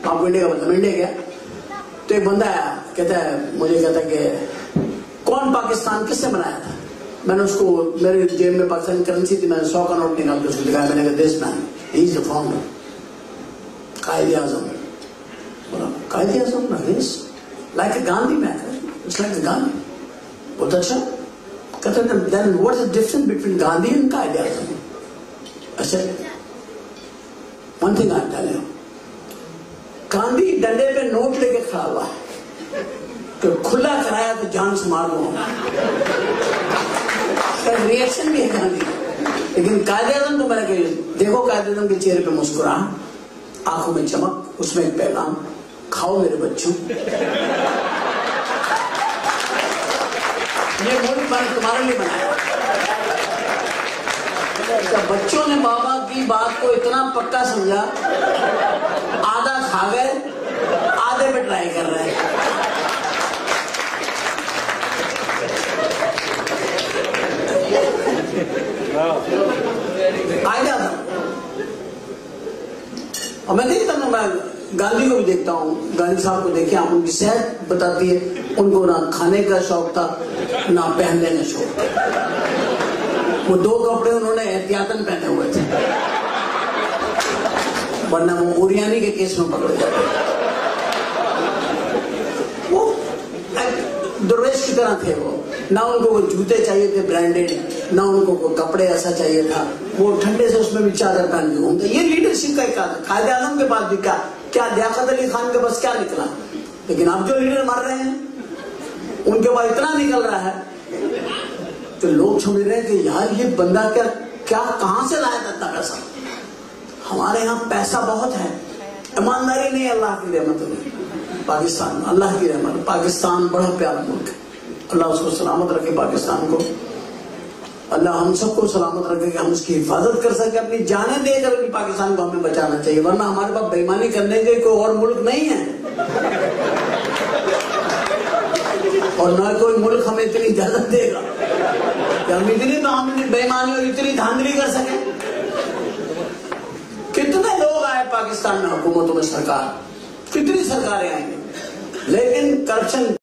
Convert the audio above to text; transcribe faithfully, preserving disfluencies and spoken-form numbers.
आपको इंडिया का मतलब इंडिया गया तो एक बंदा आया, कहता है मुझे कहता है कि कौन पाकिस्तान किसने बनाया था। मैंने उसको, मेरे जेब में पाकिस्तानी करेंसी थी, मैंने सौ का नोट निकाल के उसको दिखाया। मैंने कहा this man he is the founder, Quaid-e Azam. बोला कायदे आजम like a Gandhi man, it's like a Gandhi. बहुत अच्छा। कहते हैं then what is the difference between Gandhi and Quaid-e Azam. अच्छा, one thing I tell you, Gandhi डंडे पे नोट लेके खड़ा हुआ है तो खुला कराया तो जान से मार लो, रिएक्शन भी है गांधी। लेकिन कायदे आजम तो मैंने कही, देखो कायदे आजम के चेहरे पे मुस्कुराहट, आंखों में चमक, उसमें एक पैगाम, खाओ मेरे बच्चों, ये मुल्क मैंने तुम्हारे लिए बनाया। तो बच्चों ने बाबा की बात को इतना पक्का समझा, आधा खा गए, आधे पे ट्राई कर रहे हैं। आइडिया था। और मैं देखता हूँ, मैं गांधी को भी देखता हूँ, गांधी साहब को देखे, उनकी सेहत बताती है, उनको ना खाने का शौक था ना पहनने का शौक था। वो दो कपड़े उन्होंने एहतियातन पहने हुए थे, वरना वो उरियानी के केस में पकड़े जाते। वो दुर्वेश की तरह थे। वो ना उनको वो जूते चाहिए थे ब्रांडेड, ना उनको कोई कपड़े ऐसा चाहिए था, वो ठंडे से उसमें भी चादर पहन के घूमते। ये लीडरशिप का एक कायदे आजम के पास भी क्या क्या लियाकत अली खान के पास क्या निकला। लेकिन अब जो लीडर मर रहे हैं उनके पास इतना निकल रहा है तो लोग समझ रहे हैं कि यार ये बंदा क्या क्या कहां से लाया था इतना पैसा। हमारे यहाँ पैसा बहुत है, ईमानदारी नहीं, अल्लाह की रहमत है। पाकिस्तान अल्लाह की रहमत, पाकिस्तान बड़ा प्यारा मुल्क है। अल्लाह उसको सलामत रखे, पाकिस्तान को अल्लाह हम सबको सलामत रखे कि हम उसकी हिफाजत कर सके। अपनी जाने देकर भी पाकिस्तान को हमें बचाना चाहिए, वरना हमारे पास बेईमानी करने के कोई और मुल्क नहीं है और न कोई मुल्क हमें इतनी इजाजत देगा कि हम इतनी तो हम बेईमानी और इतनी धांधली कर सके। कितने लोग आए पाकिस्तान में हुकूमतों में, सरकार, कितनी सरकारें आएंगी, लेकिन करप्शन